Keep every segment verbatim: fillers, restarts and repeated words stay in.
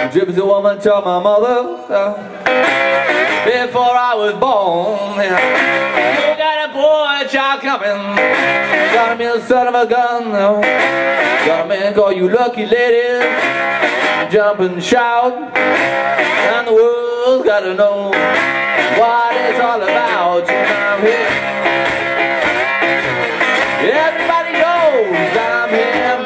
Gypsy woman told my mother uh, before I was born, uh, you got a boy child coming, got me a son of a gun, uh, got a man call you lucky ladies, jump and shout, and the world's gotta know what it's all about. You know I'm here. Everybody knows I'm him.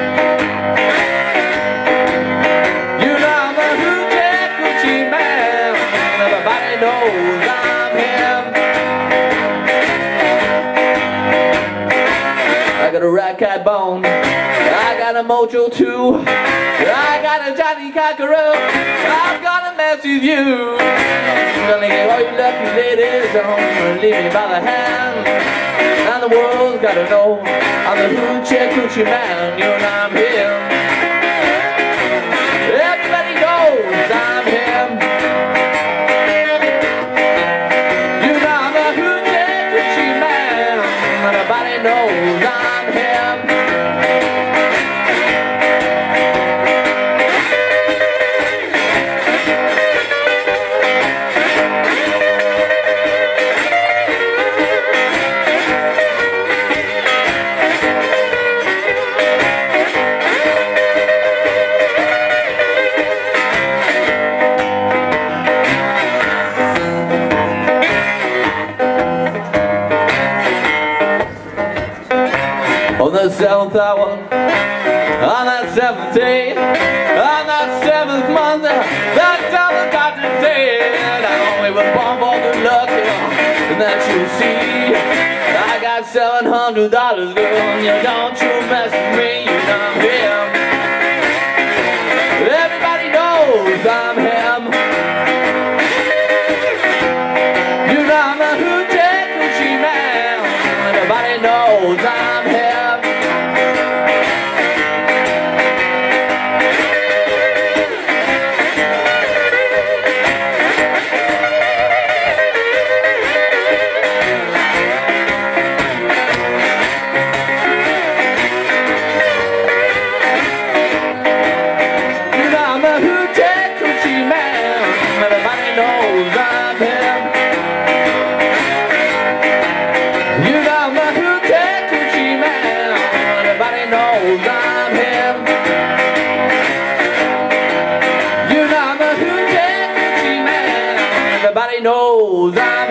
You know I'm a hoochie coochie man. Everybody knows I'm him. I got a rat cat bone, I got a mojo too, I got a Johnny Cockerel, I'm gonna mess with you. I'm gonna get all you lucky ladies home, leave me by the hand, and the world's gotta know I'm the hoochie coochie man. You know I'm him. Everybody knows I'm him. You know I'm the hoochie coochie man. Everybody knows I'm him. On the seventh hour, on that seventh day, on that seventh month, that seventh got to day, I only was born for good luck, and that you see, I got seven hundred dollars, girl, and you don't you mess with me, you know I'm him. Everybody knows I'm him. You know I'm a hoochie coochie man. Everybody knows I'm him. Everybody knows I'm